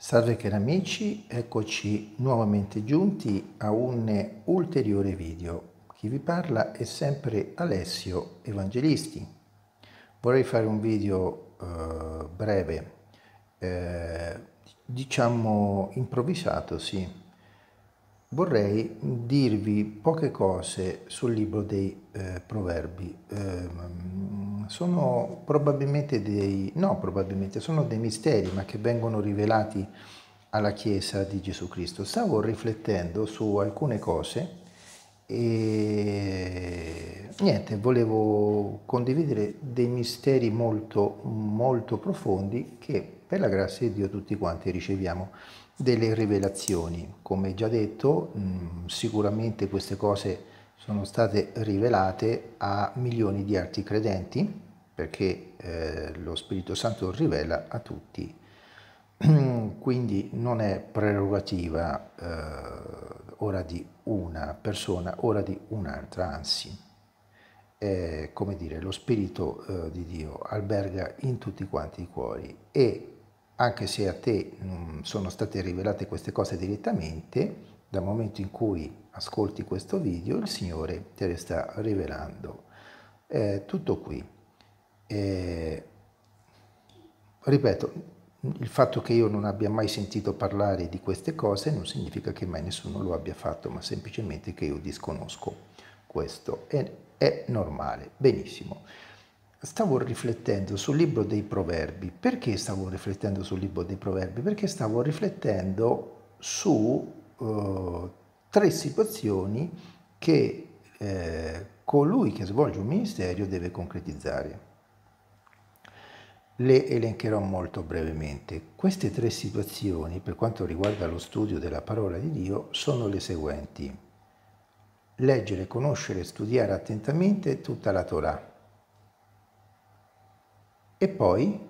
Salve cari amici, eccoci nuovamente giunti a un ulteriore video. Chi vi parla è sempre Alessio Evangelisti. Vorrei fare un video breve, diciamo improvvisato, sì. Vorrei dirvi poche cose sul libro dei Proverbi. Sono probabilmente sono dei misteri, ma che vengono rivelati alla Chiesa di Gesù Cristo. Stavo riflettendo su alcune cose e niente, volevo condividere dei misteri molto, molto profondi che per la grazia di Dio tutti quanti riceviamo delle rivelazioni. Come già detto, sicuramente queste cose sono state rivelate a milioni di altri credenti, perché lo Spirito Santo rivela a tutti. Quindi non è prerogativa ora di una persona, ora di un'altra, anzi, come dire, lo Spirito di Dio alberga in tutti quanti i cuori e anche se a te non sono state rivelate queste cose direttamente, dal momento in cui ascolti questo video, il Signore te le sta rivelando. Tutto qui. Ripeto, il fatto che io non abbia mai sentito parlare di queste cose non significa che mai nessuno lo abbia fatto, ma semplicemente che io disconosco questo. È normale. Benissimo. Stavo riflettendo sul libro dei Proverbi. Perché stavo riflettendo sul libro dei Proverbi? Perché stavo riflettendo su tre situazioni che colui che svolge un ministero deve concretizzare. Le elencherò molto brevemente. Queste tre situazioni, per quanto riguarda lo studio della parola di Dio, sono le seguenti. Leggere, conoscere e studiare attentamente tutta la Torah. E poi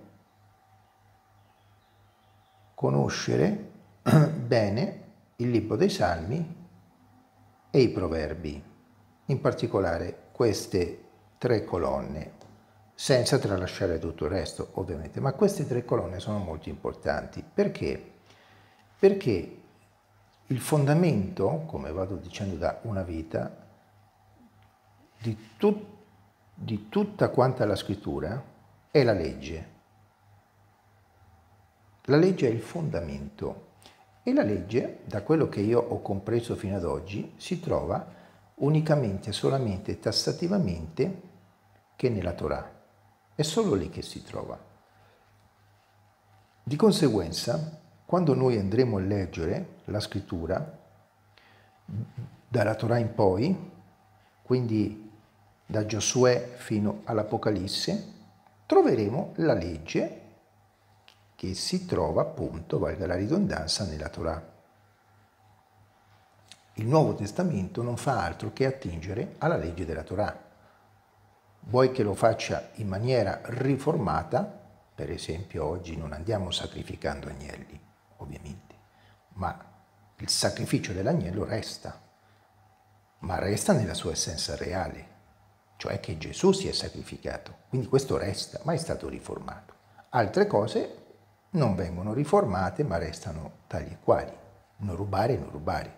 conoscere bene il libro dei Salmi e i Proverbi, in particolare queste tre colonne, senza tralasciare tutto il resto ovviamente, ma queste tre colonne sono molto importanti. Perché? Perché il fondamento, come vado dicendo da una vita, di tutta quanta la scrittura è la legge. La legge è il fondamento e la legge, da quello che io ho compreso fino ad oggi, si trova unicamente, solamente e tassativamente che nella Torah. È solo lì che si trova. Di conseguenza, quando noi andremo a leggere la scrittura, dalla Torah in poi, quindi da Giosuè fino all'Apocalisse, troveremo la legge che si trova appunto, valga la ridondanza, nella Torah. Il Nuovo Testamento non fa altro che attingere alla legge della Torah. Vuoi che lo faccia in maniera riformata, per esempio oggi non andiamo sacrificando agnelli, ovviamente, ma il sacrificio dell'agnello resta, ma resta nella sua essenza reale, cioè che Gesù si è sacrificato, quindi questo resta, ma è stato riformato. Altre cose non vengono riformate, ma restano tali e quali. Non rubare, non rubare.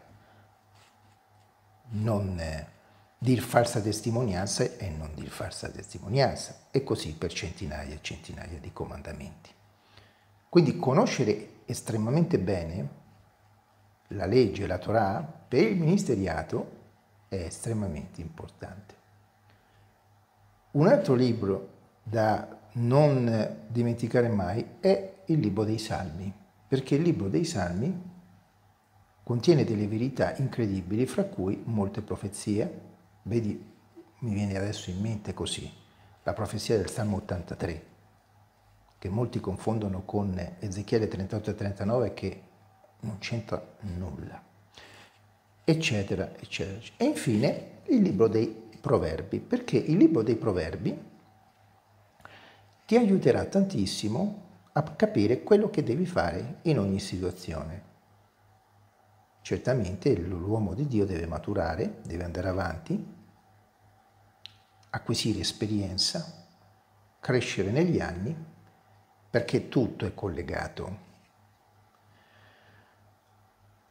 Non dir falsa testimonianza e non dir falsa testimonianza. E così per centinaia e centinaia di comandamenti. Quindi conoscere estremamente bene la legge e la Torah per il ministeriato è estremamente importante. Un altro libro da non dimenticare mai è il libro dei Salmi, perché il libro dei Salmi contiene delle verità incredibili, fra cui molte profezie. Vedi, mi viene adesso in mente così, la profezia del Salmo 83, che molti confondono con Ezechiele 38 e 39, che non c'entra nulla, eccetera, eccetera. E infine il libro dei Proverbi, perché il libro dei Proverbi ti aiuterà tantissimo a capire quello che devi fare in ogni situazione. Certamente l'uomo di Dio deve maturare, deve andare avanti, acquisire esperienza, crescere negli anni, perché tutto è collegato.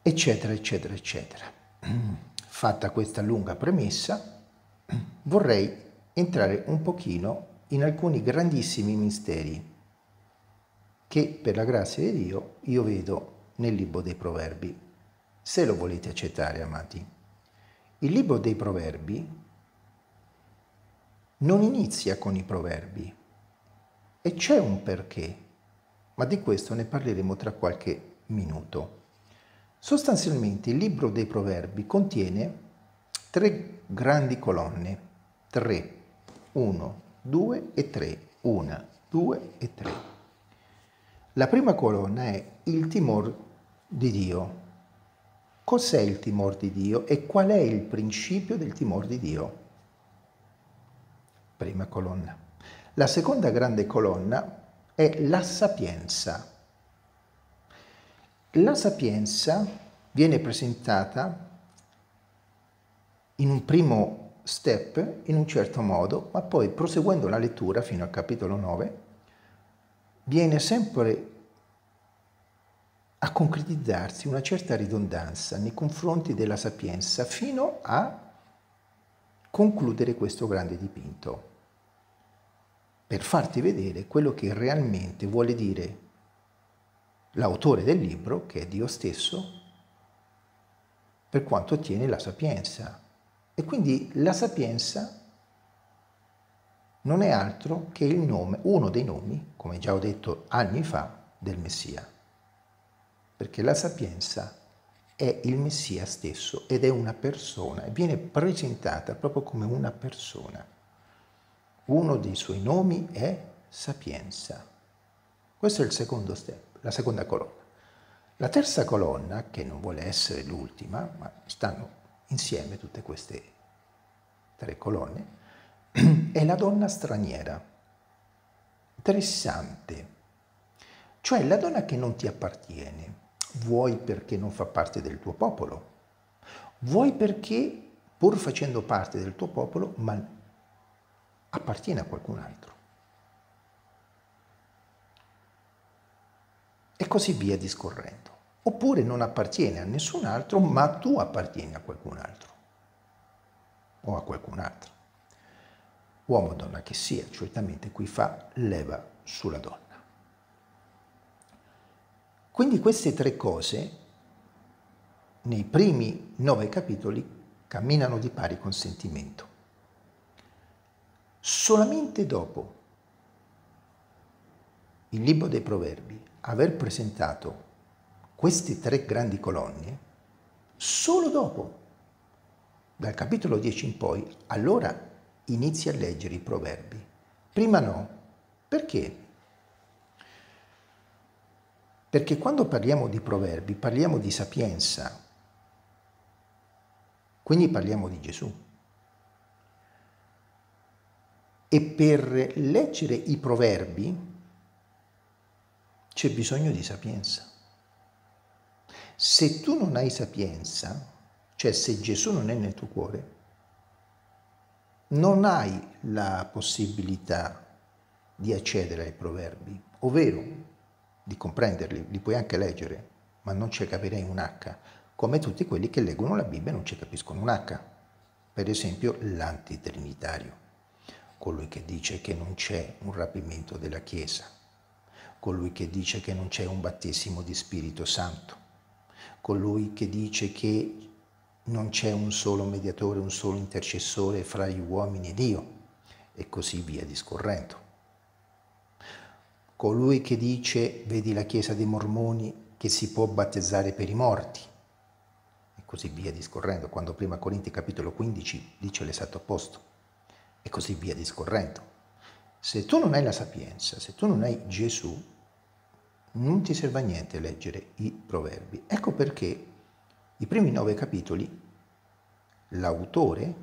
eccetera, eccetera, eccetera. Fatta questa lunga premessa, vorrei entrare un pochino in alcuni grandissimi misteri che per la grazia di Dio io vedo nel libro dei Proverbi, se lo volete accettare, amati. Il libro dei Proverbi non inizia con i proverbi e c'è un perché, ma di questo ne parleremo tra qualche minuto. Sostanzialmente il libro dei Proverbi contiene 3 grandi colonne, 3, 1, 2 e 3, 1, 2 e 3. La prima colonna è il timore di Dio. Cos'è il timore di Dio e qual è il principio del timore di Dio? Prima colonna. La seconda grande colonna è la sapienza. La sapienza viene presentata in un primo step in un certo modo, ma poi proseguendo la lettura fino al capitolo 9 viene sempre a concretizzarsi una certa ridondanza nei confronti della sapienza fino a concludere questo grande dipinto, per farti vedere quello che realmente vuole dire l'autore del libro, che è Dio stesso, per quanto attiene la sapienza. E quindi la sapienza non è altro che il nome, uno dei nomi, come già ho detto anni fa, del Messia. Perché la sapienza è il Messia stesso ed è una persona e viene presentata proprio come una persona. Uno dei suoi nomi è sapienza. Questo è il secondo step, la seconda colonna. La terza colonna, che non vuole essere l'ultima, ma stanno insieme tutte queste 3 colonne, è la donna straniera. Interessante. Cioè la donna che non ti appartiene. Vuoi perché non fa parte del tuo popolo, vuoi perché pur facendo parte del tuo popolo, ma appartiene a qualcun altro. E così via discorrendo. Oppure non appartiene a nessun altro, ma tu appartieni a qualcun altro o a qualcun'altra. Uomo o donna che sia, certamente qui fa leva sulla donna. Quindi queste 3 cose, nei primi 9 capitoli, camminano di pari consentimento. Solamente dopo il libro dei Proverbi aver presentato queste 3 grandi colonne, solo dopo, dal capitolo 10 in poi, allora inizi a leggere i Proverbi. Prima no. Perché? Perché quando parliamo di Proverbi parliamo di sapienza, quindi parliamo di Gesù. E per leggere i Proverbi c'è bisogno di sapienza. Se tu non hai sapienza, cioè se Gesù non è nel tuo cuore, non hai la possibilità di accedere ai Proverbi, ovvero di comprenderli, li puoi anche leggere, ma non ci capirei un H, come tutti quelli che leggono la Bibbia non ci capiscono un H. Per esempio l'antitrinitario, colui che dice che non c'è un rapimento della Chiesa, colui che dice che non c'è un battesimo di Spirito Santo, colui che dice che non c'è un solo mediatore, un solo intercessore fra gli uomini e Dio, e così via discorrendo. Colui che dice, vedi la Chiesa dei Mormoni, che si può battezzare per i morti, e così via discorrendo, quando prima Corinti capitolo 15 dice l'esatto opposto, e così via discorrendo. Se tu non hai la sapienza, se tu non hai Gesù, non ti serve a niente leggere i Proverbi. Ecco perché i primi 9 capitoli, l'autore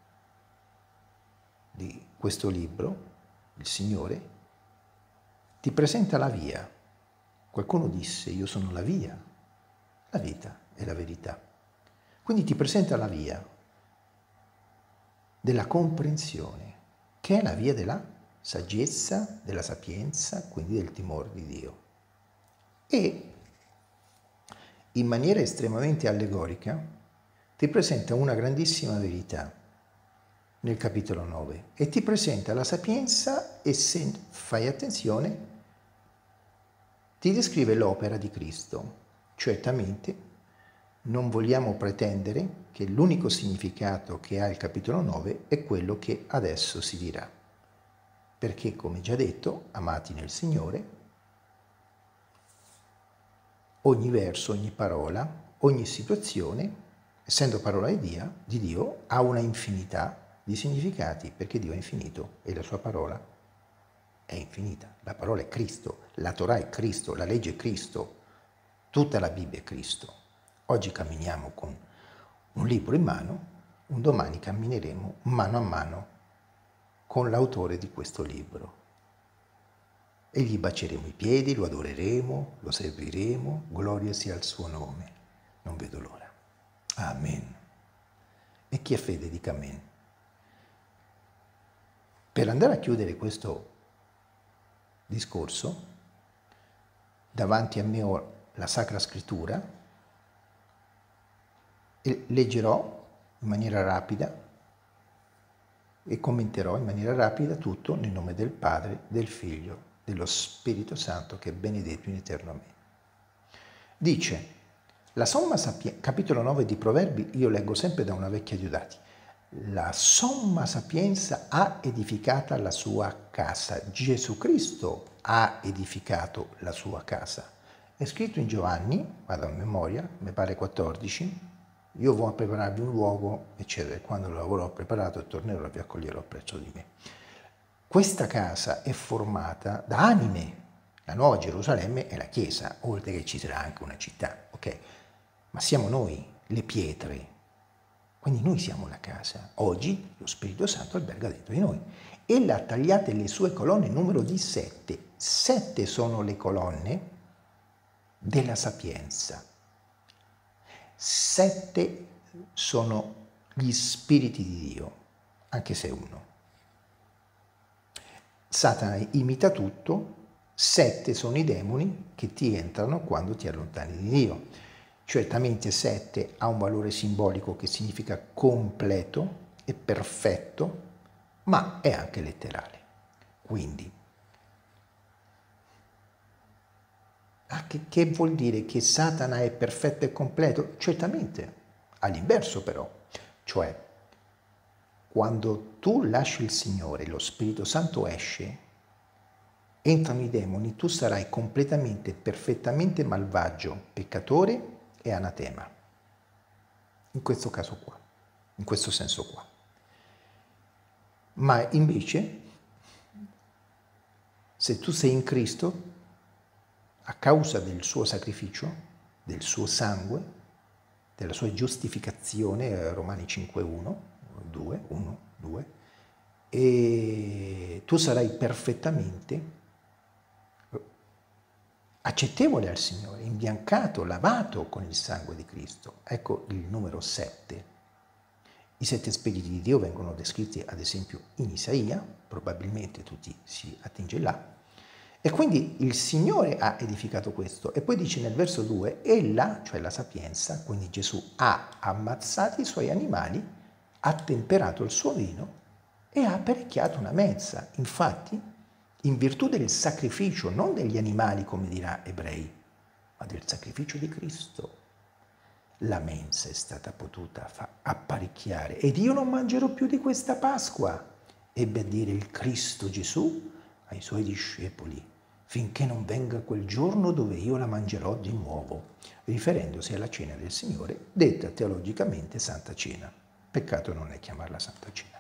di questo libro, il Signore, ti presenta la via. Qualcuno disse, io sono la via, la vita e la verità. Quindi ti presenta la via della comprensione, che è la via della saggezza, della sapienza, quindi del timore di Dio. E in maniera estremamente allegorica, ti presenta una grandissima verità nel capitolo 9 e ti presenta la sapienza e, se fai attenzione, ti descrive l'opera di Cristo. Certamente non vogliamo pretendere che l'unico significato che ha il capitolo 9 è quello che adesso si dirà, perché, come già detto, amati nel Signore, ogni verso, ogni parola, ogni situazione, essendo parola di Dio, ha una infinità di significati, perché Dio è infinito e la sua parola è infinita. La parola è Cristo, la Torah è Cristo, la legge è Cristo, tutta la Bibbia è Cristo. Oggi camminiamo con un libro in mano, un domani cammineremo mano a mano con l'autore di questo libro. E gli baceremo i piedi, lo adoreremo, lo serviremo, gloria sia al suo nome. Non vedo l'ora. Amen. E chi ha fede dica amen. Per andare a chiudere questo discorso, davanti a me ho la Sacra Scrittura e leggerò in maniera rapida e commenterò in maniera rapida tutto nel nome del Padre, del Figlio, dello Spirito Santo, che è benedetto in eterno amen. Dice, la somma capitolo 9 di Proverbi, io leggo sempre da una vecchia Diodati, la somma sapienza ha edificata la sua casa. Gesù Cristo ha edificato la sua casa. È scritto in Giovanni, vado a memoria, mi pare 14, io voglio prepararvi un luogo, eccetera. Quando l'avrò preparato tornerò e vi accoglierò presso di me. Questa casa è formata da anime. La Nuova Gerusalemme è la Chiesa, oltre che ci sarà anche una città, ok? Ma siamo noi, le pietre. Quindi noi siamo la casa. Oggi lo Spirito Santo alberga dentro di noi. Ella ha tagliate le sue colonne, numero di 7. 7 sono le colonne della sapienza. 7 sono gli spiriti di Dio, anche se uno. Satana imita tutto, 7 sono i demoni che ti entrano quando ti allontani di Dio. Certamente 7 ha un valore simbolico che significa completo e perfetto, ma è anche letterale. Quindi, che vuol dire che Satana è perfetto e completo? Certamente, all'inverso però, cioè quando tu lasci il Signore, lo Spirito Santo esce, entrano i demoni, tu sarai completamente, perfettamente malvagio, peccatore e anatema. In questo caso qua, in questo senso qua. Ma invece, se tu sei in Cristo, a causa del suo sacrificio, del suo sangue, della sua giustificazione, Romani 5:1, 2, e tu sarai perfettamente accettevole al Signore, imbiancato, lavato con il sangue di Cristo. Ecco il numero 7. I 7 spiriti di Dio vengono descritti ad esempio in Isaia, probabilmente tutti si attinge là. E quindi il Signore ha edificato questo. E poi dice nel verso 2, ella, cioè la sapienza, quindi Gesù, ha ammazzato i suoi animali, ha temperato il suo vino e ha apparecchiato una mensa. Infatti, in virtù del sacrificio, non degli animali, come dirà Ebrei, ma del sacrificio di Cristo, la mensa è stata potuta apparecchiare. Ed io non mangerò più di questa Pasqua, ebbe a dire il Cristo Gesù ai suoi discepoli, finché non venga quel giorno dove io la mangerò di nuovo, riferendosi alla cena del Signore, detta teologicamente Santa Cena. Peccato non è chiamarla Santa Cena.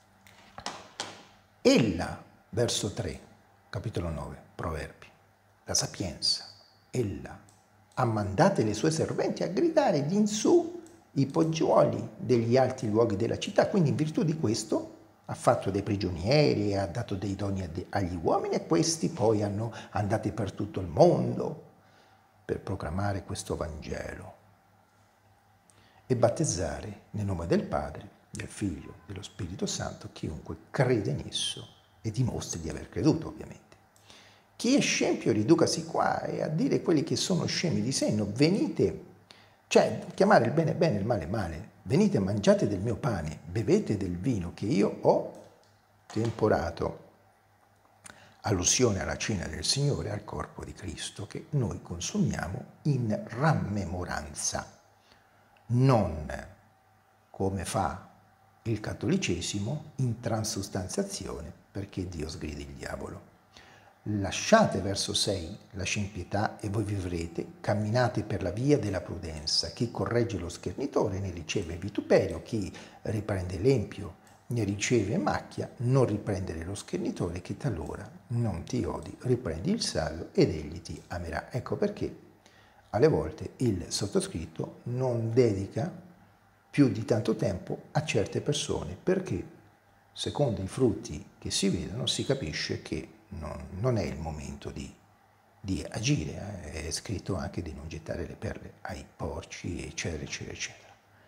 Ella, verso 3, capitolo 9, Proverbi, la sapienza, ella ha mandate le sue serventi a gridare d'insù i poggioli degli alti luoghi della città, quindi in virtù di questo ha fatto dei prigionieri, ha dato dei doni agli uomini e questi poi hanno andati per tutto il mondo per proclamare questo Vangelo e battezzare nel nome del Padre, del Figlio, dello Spirito Santo chiunque crede in esso e dimostri di aver creduto, ovviamente. Chi è scempio riducasi qua e a dire quelli che sono scemi di senno, venite Cioè, chiamare il bene bene, il male male. Venite, mangiate del mio pane, bevete del vino che io ho temporato. Allusione alla cena del Signore, al corpo di Cristo, che noi consumiamo in rammemoranza, non come fa il cattolicesimo in transustanziazione, perché Dio sgrida il diavolo. Lasciate, verso 6, la scienpietà e voi vivrete, camminate per la via della prudenza. Chi corregge lo schernitore ne riceve vituperio, chi riprende l'empio ne riceve macchia. Non riprendere lo schernitore che talora non ti odi, riprendi il savio ed egli ti amerà. Ecco perché alle volte il sottoscritto non dedica più di tanto tempo a certe persone, perché secondo i frutti che si vedono si capisce che non è il momento di agire. È scritto anche di non gettare le perle ai porci, eccetera, eccetera, eccetera.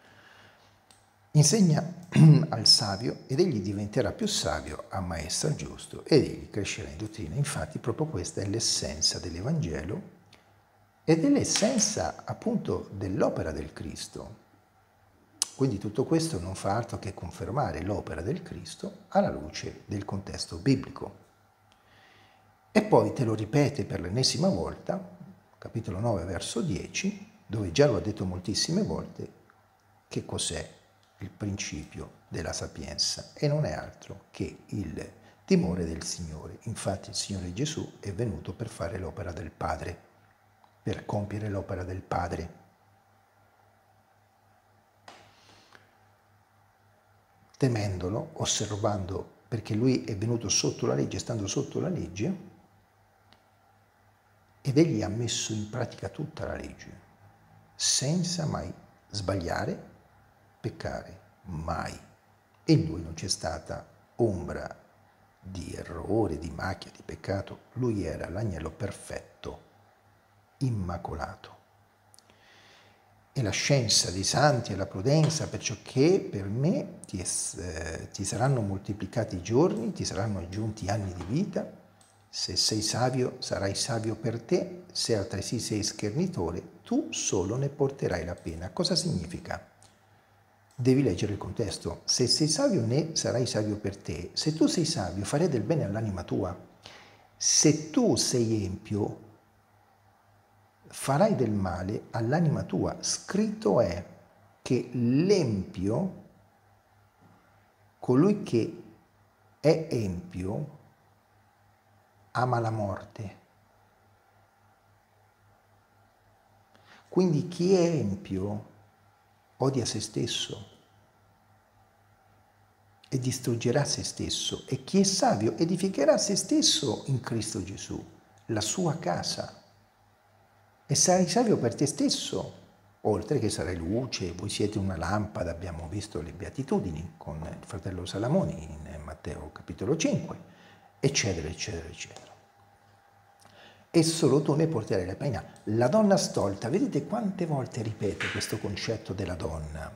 Insegna al savio ed egli diventerà più savio, ammaestra il giusto ed egli crescerà in dottrina. Infatti proprio questa è l'essenza dell'Evangelo ed è l'essenza appunto dell'opera del Cristo. Quindi tutto questo non fa altro che confermare l'opera del Cristo alla luce del contesto biblico. E poi te lo ripete per l'ennesima volta, capitolo 9, verso 10, dove già lo ha detto moltissime volte, che cos'è il principio della sapienza, e non è altro che il timore del Signore. Infatti il Signore Gesù è venuto per fare l'opera del Padre, per compiere l'opera del Padre. Temendolo, osservando, perché lui è venuto sotto la legge, stando sotto la legge, ed egli ha messo in pratica tutta la legge, senza mai sbagliare, peccare, mai. E in lui non c'è stata ombra di errore, di macchia, di peccato. Lui era l'agnello perfetto, immacolato. E la scienza dei santi e la prudenza, perciò che per me ti saranno moltiplicati i giorni, ti saranno aggiunti anni di vita. Se sei savio, sarai savio per te, se altresì sei schernitore, tu solo ne porterai la pena. Cosa significa? Devi leggere il contesto. Se sei savio, ne sarai savio per te. Se tu sei savio, farai del bene all'anima tua. Se tu sei empio, farai del male all'anima tua. Scritto è che l'empio, colui che è empio, ama la morte. Quindi chi è empio odia se stesso e distruggerà se stesso, e chi è savio edificherà se stesso in Cristo Gesù, la sua casa. E sarai savio per te stesso, oltre che sarai luce, voi siete una lampada, abbiamo visto le beatitudini con il fratello Salamoni in Matteo capitolo 5, eccetera, eccetera, eccetera. E solo tu ne porterai la pena. La donna stolta, vedete quante volte ripete questo concetto della donna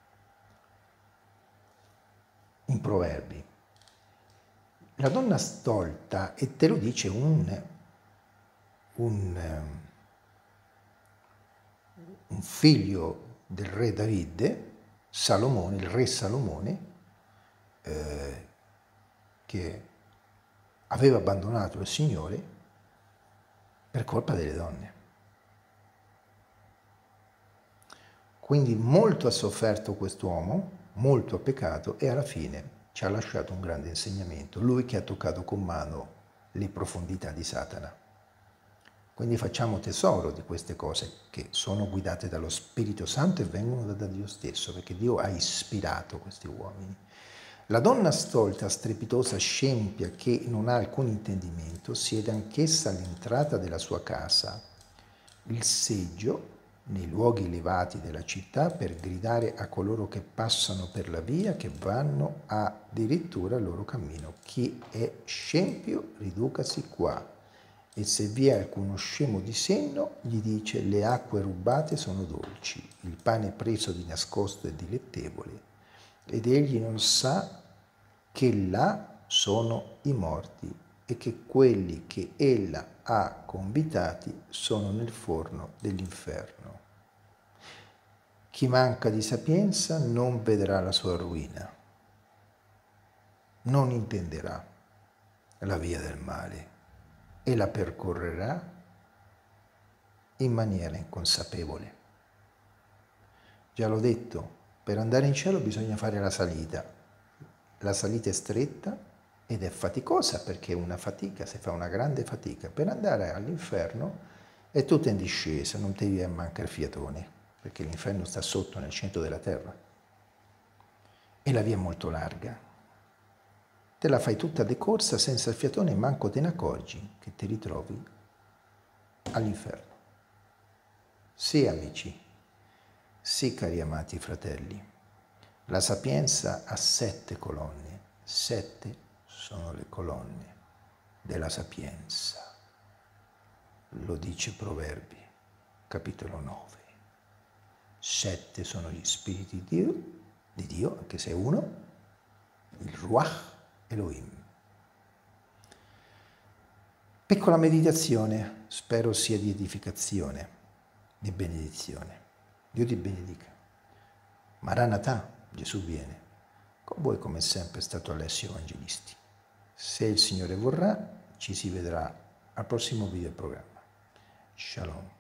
in Proverbi. La donna stolta, e te lo dice un figlio del re Davide, Salomone, il re Salomone, che aveva abbandonato il Signore per colpa delle donne. Quindi molto ha sofferto quest'uomo, molto ha peccato e alla fine ci ha lasciato un grande insegnamento, lui che ha toccato con mano le profondità di Satana. Quindi facciamo tesoro di queste cose che sono guidate dallo Spirito Santo e vengono da Dio stesso, perché Dio ha ispirato questi uomini. La donna stolta, strepitosa, scempia, che non ha alcun intendimento, siede anch'essa all'entrata della sua casa, il seggio nei luoghi elevati della città per gridare a coloro che passano per la via, che vanno addirittura il loro cammino. Chi è scempio, riducasi qua. E se vi è alcuno scemo di senno, gli dice: le acque rubate sono dolci, il pane preso di nascosto è dilettevole. Ed egli non sa che là sono i morti e che quelli che ella ha convitati sono nel forno dell'inferno. Chi manca di sapienza non vedrà la sua rovina, non intenderà la via del male e la percorrerà in maniera inconsapevole. Già l'ho detto, per andare in cielo bisogna fare la salita. La salita è stretta ed è faticosa perché è una fatica, si fa una grande fatica. Per andare all'inferno è tutta in discesa, non ti viene manca il fiatone, perché l'inferno sta sotto nel centro della terra. E la via è molto larga. Te la fai tutta decorsa senza il fiatone e manco te ne accorgi che ti ritrovi all'inferno. Sì, amici, sì, cari amati fratelli, la sapienza ha 7 colonne, 7 sono le colonne della sapienza. Lo dice Proverbi, capitolo 9. 7 sono gli spiriti di Dio, anche se è uno, il Ruach Elohim. Piccola meditazione, spero sia di edificazione, di benedizione. Dio ti benedica. Maranatha, Gesù viene. Con voi come sempre è stato Alessio Evangelisti. Se il Signore vorrà, ci si vedrà al prossimo video programma. Shalom.